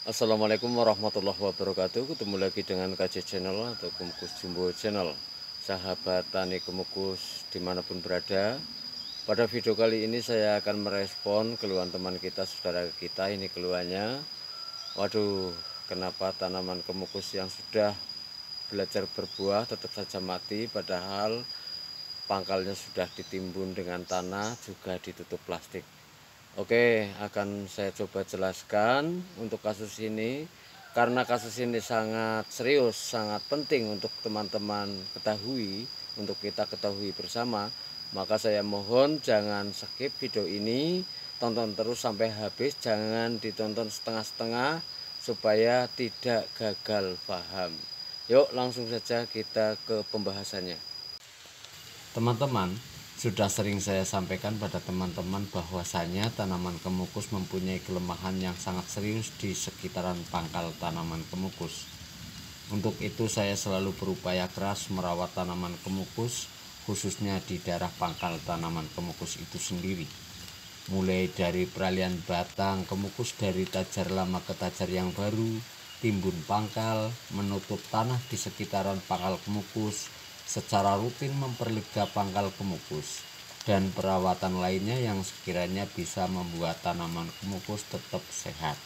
Assalamualaikum warahmatullahi wabarakatuh. Ketemu lagi dengan KJ Channel atau Kemukus Jumbo Channel. Sahabat tani kemukus dimanapun berada, pada video kali ini saya akan merespon keluhan teman kita, saudara kita. Ini keluhannya, waduh, kenapa tanaman kemukus yang sudah belajar berbuah tetap saja mati, padahal pangkalnya sudah ditimbun dengan tanah, juga ditutup plastik. Oke, akan saya coba jelaskan untuk kasus ini. Karena kasus ini sangat serius, sangat penting untuk teman-teman ketahui, untuk kita ketahui bersama. Maka saya mohon jangan skip video ini, tonton terus sampai habis, jangan ditonton setengah-setengah supaya tidak gagal paham. Yuk langsung saja kita ke pembahasannya. Teman-teman, sudah sering saya sampaikan pada teman-teman bahwasanya tanaman kemukus mempunyai kelemahan yang sangat serius di sekitaran pangkal tanaman kemukus. Untuk itu saya selalu berupaya keras merawat tanaman kemukus, khususnya di daerah pangkal tanaman kemukus itu sendiri. Mulai dari peralihan batang kemukus dari tajar lama ke tajar yang baru, timbun pangkal, menutup tanah di sekitaran pangkal kemukus, secara rutin memperlega pangkal kemukus, dan perawatan lainnya yang sekiranya bisa membuat tanaman kemukus tetap sehat.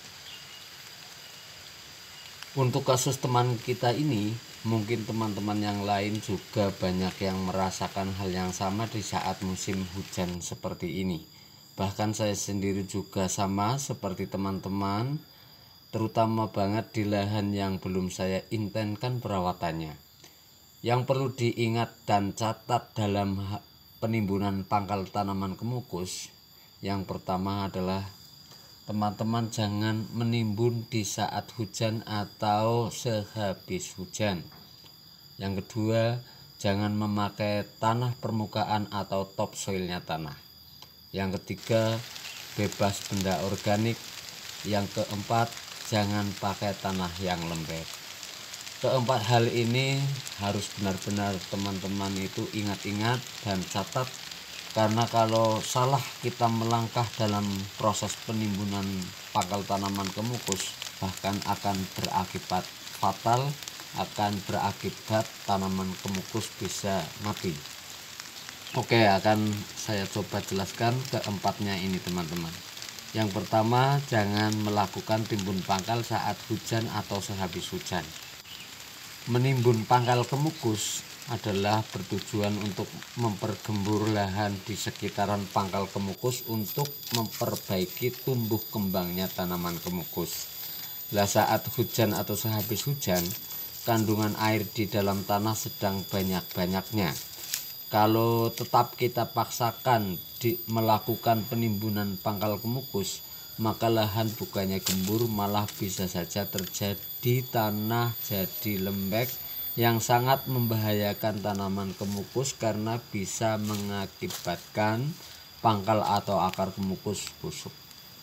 Untuk kasus teman kita ini, mungkin teman-teman yang lain juga banyak yang merasakan hal yang sama di saat musim hujan seperti ini. Bahkan saya sendiri juga sama seperti teman-teman, terutama banget di lahan yang belum saya intenkan perawatannya. Yang perlu diingat dan catat dalam penimbunan pangkal tanaman kemukus, yang pertama adalah teman-teman jangan menimbun di saat hujan atau sehabis hujan. Yang kedua, jangan memakai tanah permukaan atau topsoilnya tanah. Yang ketiga, bebas benda organik. Yang keempat, jangan pakai tanah yang lembek. Keempat hal ini harus benar-benar teman-teman itu ingat-ingat dan catat, karena kalau salah kita melangkah dalam proses penimbunan pangkal tanaman kemukus, bahkan akan berakibat fatal, akan berakibat tanaman kemukus bisa mati. Oke, akan saya coba jelaskan keempatnya ini teman-teman. Yang pertama, jangan melakukan timbun pangkal saat hujan atau sehabis hujan. Menimbun pangkal kemukus adalah bertujuan untuk mempergembur lahan di sekitaran pangkal kemukus untuk memperbaiki tumbuh kembangnya tanaman kemukus. Lah saat hujan atau sehabis hujan, kandungan air di dalam tanah sedang banyak-banyaknya. Kalau tetap kita paksakan melakukan penimbunan pangkal kemukus, maka lahan bukannya gembur, malah bisa saja terjadi tanah jadi lembek yang sangat membahayakan tanaman kemukus karena bisa mengakibatkan pangkal atau akar kemukus busuk.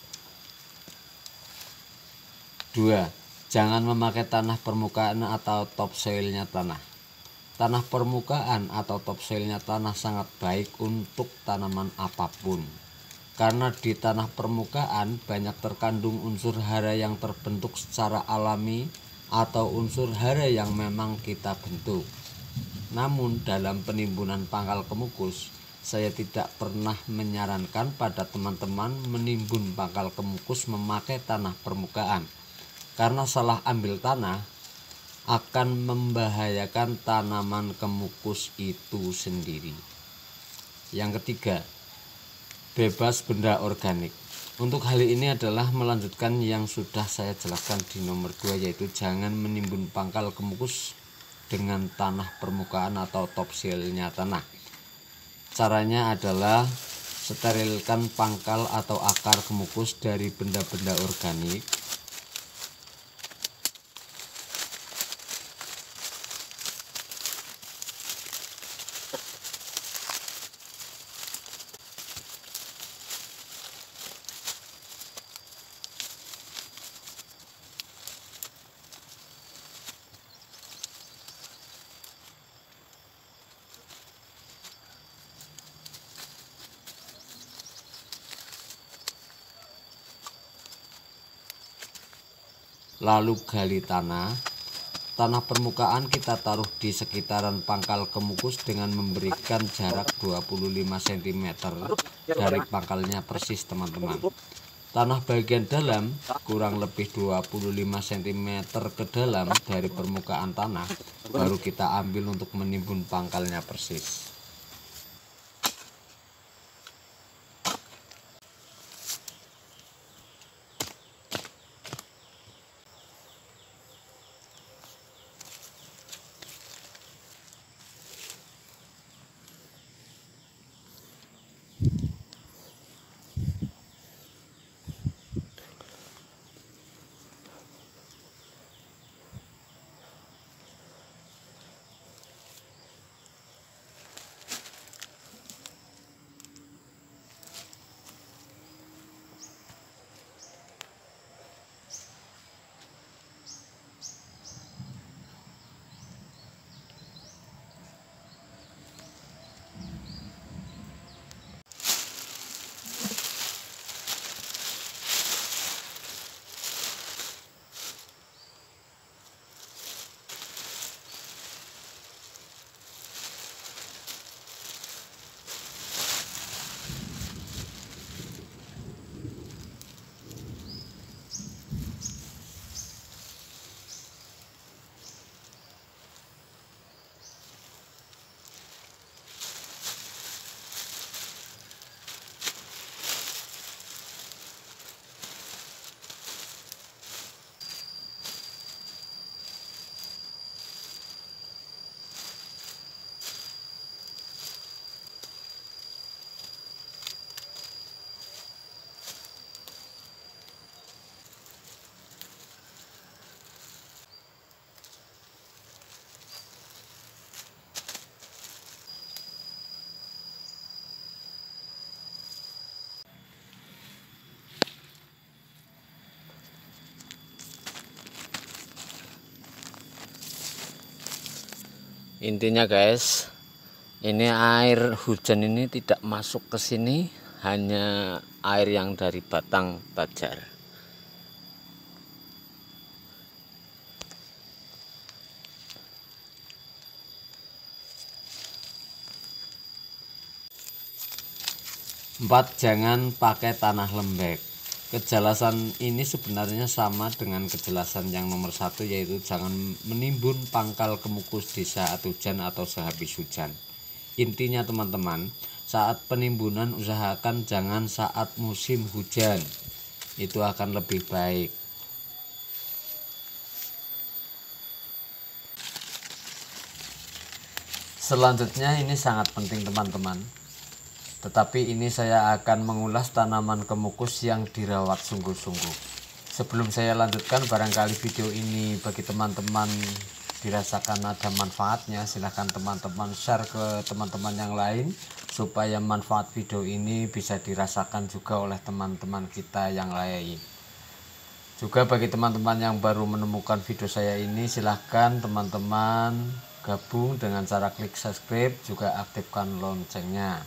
2. Jangan memakai tanah permukaan atau topsoilnya tanah. Tanah permukaan atau topsoilnya tanah sangat baik untuk tanaman apapun, karena di tanah permukaan banyak terkandung unsur hara yang terbentuk secara alami atau unsur hara yang memang kita bentuk. Namun dalam penimbunan pangkal kemukus, saya tidak pernah menyarankan pada teman-teman menimbun pangkal kemukus memakai tanah permukaan, karena salah ambil tanah akan membahayakan tanaman kemukus itu sendiri. Yang ketiga, bebas benda organik. Untuk hal ini adalah melanjutkan yang sudah saya jelaskan di nomor 2, yaitu jangan menimbun pangkal kemukus dengan tanah permukaan atau topsoilnya tanah. Caranya adalah sterilkan pangkal atau akar kemukus dari benda-benda organik. lalu gali tanah. Tanah permukaan kita taruh di sekitaran pangkal kemukus dengan memberikan jarak 25 cm dari pangkalnya persis teman-teman. Tanah bagian dalam kurang lebih 25 cm ke dalam dari permukaan tanah baru kita ambil untuk menimbun pangkalnya persis. Intinya guys, ini air hujan ini tidak masuk ke sini, hanya air yang dari batang bajar. Empat, jangan pakai tanah lembek. Kejelasan ini sebenarnya sama dengan kejelasan yang nomor 1, yaitu jangan menimbun pangkal kemukus di saat hujan atau sehabis hujan. Intinya teman-teman, saat penimbunan usahakan jangan saat musim hujan, itu akan lebih baik. Selanjutnya ini sangat penting teman-teman, tetapi ini saya akan mengulas tanaman kemukus yang dirawat sungguh-sungguh. Sebelum saya lanjutkan, barangkali video ini bagi teman-teman dirasakan ada manfaatnya, silahkan teman-teman share ke teman-teman yang lain supaya manfaat video ini bisa dirasakan juga oleh teman-teman kita yang lain. Juga bagi teman-teman yang baru menemukan video saya ini, silahkan teman-teman gabung dengan cara klik subscribe, juga aktifkan loncengnya.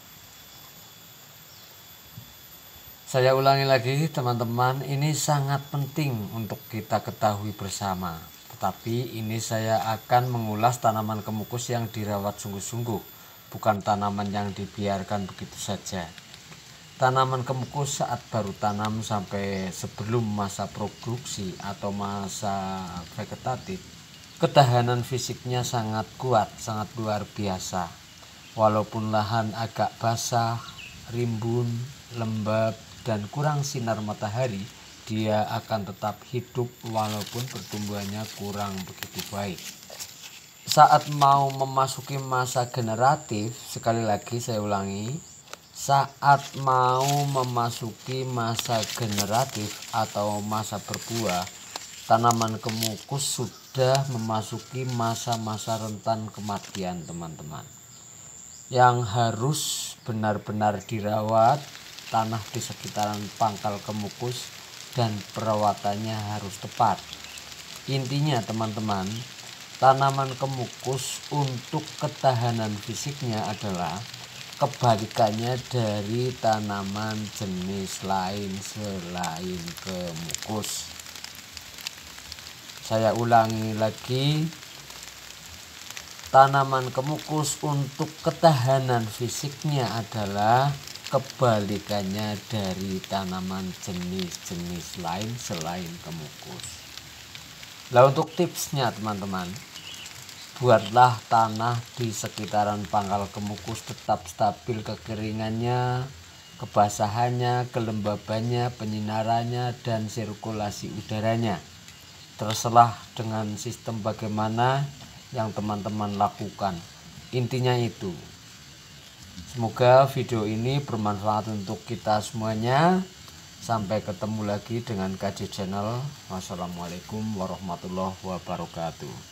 Saya ulangi lagi teman-teman, ini sangat penting untuk kita ketahui bersama. Tetapi ini saya akan mengulas tanaman kemukus yang dirawat sungguh-sungguh, bukan tanaman yang dibiarkan begitu saja. Tanaman kemukus saat baru tanam sampai sebelum masa produksi atau masa vegetatif, ketahanan fisiknya sangat kuat, sangat luar biasa. Walaupun lahan agak basah, rimbun, lembab, dan kurang sinar matahari, dia akan tetap hidup walaupun pertumbuhannya kurang begitu baik. Saat mau memasuki masa generatif, sekali lagi saya ulangi, saat mau memasuki masa generatif atau masa berbuah, tanaman kemukus sudah memasuki masa-masa rentan kematian teman-teman, yang harus benar-benar dirawat. Tanah di sekitaran pangkal kemukus dan perawatannya harus tepat. Intinya teman-teman, tanaman kemukus untuk ketahanan fisiknya adalah kebalikannya dari tanaman jenis lain selain kemukus. Saya ulangi lagi, tanaman kemukus untuk ketahanan fisiknya adalah kebalikannya dari tanaman jenis-jenis lain selain kemukus. Nah, untuk tipsnya teman-teman, buatlah tanah di sekitaran pangkal kemukus tetap stabil kekeringannya, kebasahannya, kelembabannya, penyinarannya, dan sirkulasi udaranya. Terserah dengan sistem bagaimana yang teman-teman lakukan. Intinya itu. Semoga video ini bermanfaat untuk kita semuanya. Sampai ketemu lagi dengan KJ Channel. Wassalamualaikum warahmatullahi wabarakatuh.